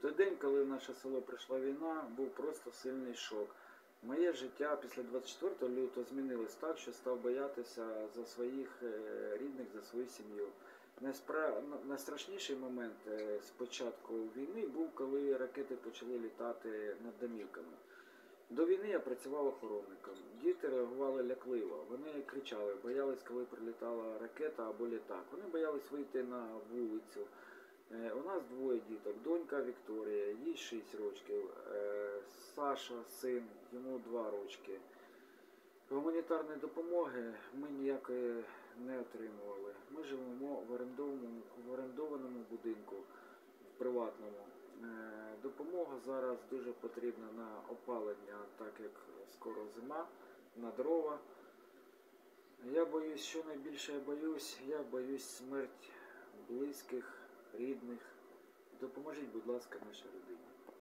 той день, коли в наше село прийшла війна, був просто сильний шок. Моє життя після 24 лютого змінилось так, що став боятися за своїх рідних, за свою сім'ю. Найстрашніший момент з початку війни був, коли ракети почали літати над домівками. До війни я працював охоронником. Діти реагували лякливо. Вони кричали, боялись, коли прилітала ракета або літак. Вони боялись вийти на вулицю. У нас двоє діток. Донька Вікторія, їй 6 років. Саша, син, йому 2 роки. Гуманітарної допомоги ми ніякої не отримували. Ми живемо в орендованому будинку, в приватному. Допомога зараз дуже потрібна на опалення, так як скоро зима, на дрова. Я боюсь, що найбільше я боюсь смерть близьких, рідних. Допоможіть, будь ласка, нашій родині.